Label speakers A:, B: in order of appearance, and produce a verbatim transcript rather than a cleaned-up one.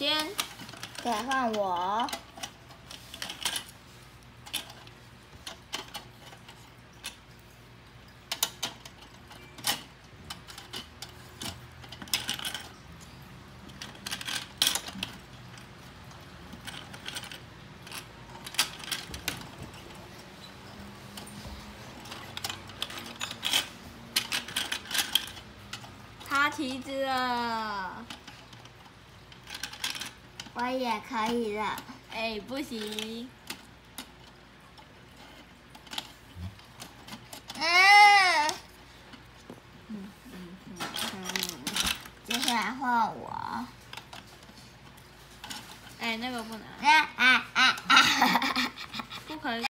A: 先。
B: 再换我。
A: 擦旗子了。
B: 我也可以了。
A: 哎，不行。
B: 嗯。嗯嗯嗯嗯。接下来换我。
A: 哎，那个不能。
B: 啊啊啊啊！
A: 不可以。